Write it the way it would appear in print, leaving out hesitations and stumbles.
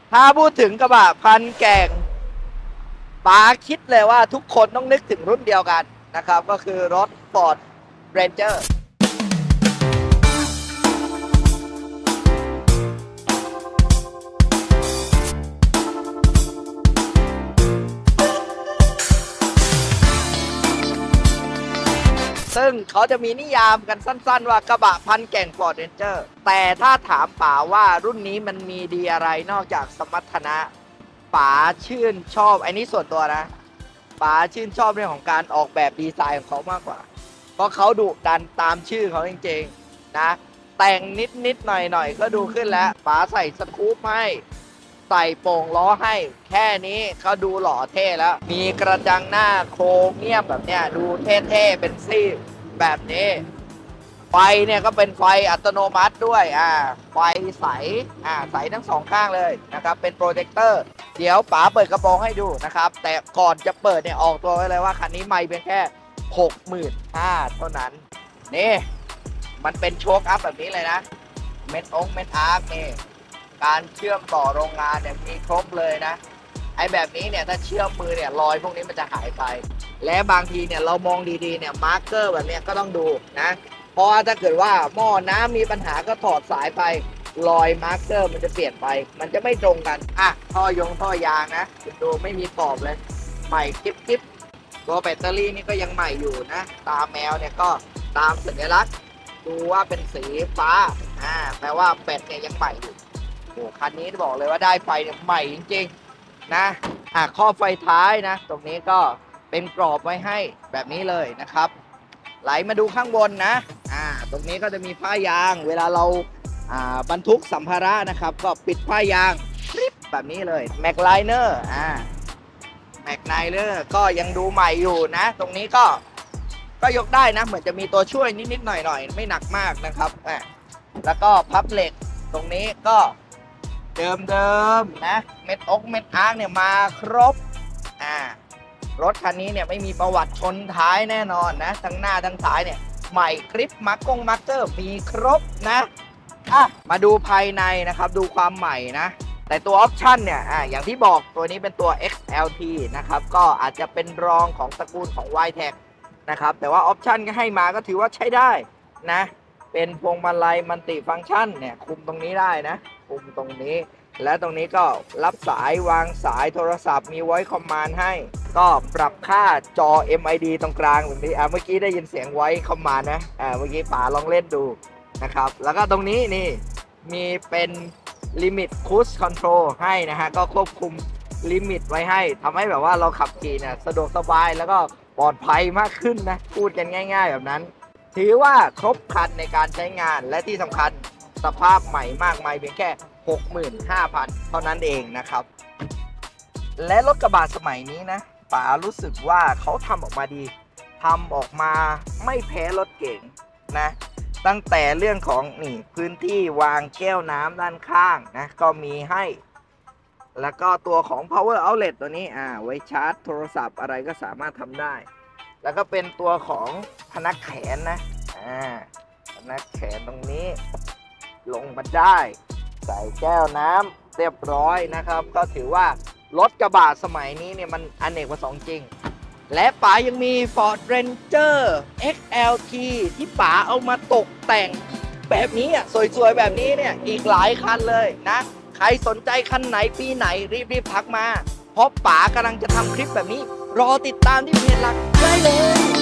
ถ้าพูดถึงกระบะพันแก่งป๋าคิดเลยว่าทุกคนต้องนึกถึงรุ่นเดียวกันนะครับก็คือรถ Ford Ranger ซึ่งเขาจะมีนิยามกันสั้นๆว่ากระบะพันแก่ง Ford Ranger แต่ถ้าถามป๋าว่ารุ่นนี้มันมีดีอะไรนอกจากสมรรถนะป๋าชื่นชอบอันนี้ส่วนตัวนะป๋าชื่นชอบเรื่องของการออกแบบดีไซน์ของเขามากกว่าเพราะเขาดุดันตามชื่อเขาจริงๆนะแต่งนิดๆหน่อยๆก็ดูขึ้นแล้วป๋าใส่สกู๊ปให้ใส่โป่งล้อให้แค่นี้เขาดูหล่อเท่แล้วมีกระจังหน้าโครเมียมแบบเนี้ยดูเท่ๆเป็นซี่แบบนี้ไฟเนี่ยก็เป็นไฟอัตโนมัติด้วยไฟใสใสทั้งสองข้างเลยนะครับเป็นโปรเจคเตอร์เดี๋ยวป๋าเปิดกระโปรงให้ดูนะครับแต่ก่อนจะเปิดเนี่ยออกตัวไว้เลยว่าคันนี้ไม่เป็นแค่ 65,000 เท่านั้นนี่มันเป็นโชคอัพแบบนี้เลยนะเม็ดอาร์คนี่การเชื่อมต่อโรงงานเนี่ยมีครบเลยนะไอ้แบบนี้เนี่ยถ้าเชื่อมมือเนี่ยรอยพวกนี้มันจะหายไปและบางทีเนี่ยเรามองดีๆเนี่ยมาร์กเกอร์แบบนี้ก็ต้องดูนะเพราะว่าถ้าเกิดว่าหม้อน้ำมีปัญหาก็ถอดสายไปรอยมาร์กเกอร์มันจะเปลี่ยนไปมันจะไม่ตรงกันท่อยางนะดูไม่มีขอบเลยใหม่กิ๊บตัวแบตเตอรี่นี่ก็ยังใหม่อยู่นะตาแมวเนี่ยก็ตามสัญลักษณ์ดูว่าเป็นสีฟ้าแปลว่าแบตเนี่ยยังใหม่อยู่โอ้คันนี้บอกเลยว่าได้ไฟเนี่ยใหม่จริงๆนะข้อไฟท้ายนะตรงนี้ก็เป็นกรอบไว้ให้แบบนี้เลยนะครับไหลมาดูข้างบนนะตรงนี้ก็จะมีผ้ายางเวลาเราบรรทุกสัมภาระนะครับก็ปิดผ้ายางแบบนี้เลยแม็กไลเนอร์แม็กไลเนอร์ก็ยังดูใหม่อยู่นะตรงนี้ก็ยกได้นะเหมือนจะมีตัวช่วยนิดๆหน่อยๆไม่หนักมากนะครับแล้วก็พับเหล็กตรงนี้ก็เดิมนะเม็ดอาร์คเนี่ยมาครบรถคันนี้เนี่ยไม่มีประวัติชนท้ายแน่นอนนะทั้งหน้าทั้งท้ายเนี่ยใหม่กริปมาร์กเกอร์มีครบนะมาดูภายในนะครับดูความใหม่นะแต่ตัวออปชั่นเนี่ยอย่างที่บอกตัวนี้เป็นตัว XLT นะครับก็อาจจะเป็นรองของตระกูลของ YTEC นะครับแต่ว่าออปชั่นก็ให้มาก็ถือว่าใช้ได้นะเป็นพวงมาลัยมัลติฟังก์ชันเนี่ยคุมตรงนี้ได้นะคุมตรงนี้และตรงนี้ก็รับสายวางสายโทรศัพท์มี Voice Command ให้ก็ปรับค่าจอ MID ตรงกลางแบบนี้เมื่อกี้ได้ยินเสียง Voice Command นะเมื่อกี้ป๋าลองเล่นดูนะครับแล้วก็ตรงนี้นี่มีเป็น Limit Cruise Control ให้นะฮะก็ควบคุมลิมิตไว้ให้ทำให้แบบว่าเราขับขี่เนี่ยสะดวกสบายแล้วก็ปลอดภัยมากขึ้นนะพูดกันง่ายๆแบบนั้นถือว่าครบครันในการใช้งานและที่สำคัญสภาพใหม่มากมายเพียงแค่ 65,000 เท่านั้นเองนะครับและรถกระบะสมัยนี้นะป๋ารู้สึกว่าเขาทำออกมาดีทำออกมาไม่แพ้รถเก๋งนะตั้งแต่เรื่องของนี่พื้นที่วางแก้วน้ำด้านข้างนะก็มีให้แล้วก็ตัวของ power outlet ตัวนี้ไว้ชาร์จโทรศัพท์อะไรก็สามารถทำได้แล้วก็เป็นตัวของพนักแขนนะพนักแขนตรงนี้ลงมาได้ใส่แก้วน้ำเรียบร้อยนะครับก็ถือว่ารถกระบะสมัยนี้เนี่ยมันอเนกประสงค์จริงและป๋ายังมี Ford Ranger XLT ที่ป๋าเอามาตกแต่งแบบนี้สวยๆแบบนี้เนี่ยอีกหลายคันเลยนะใครสนใจคันไหนปีไหนรีบทักมาเพราะป๋ากำลังจะทำคลิปแบบนี้รอติดตามที่เพจหลักได้เลย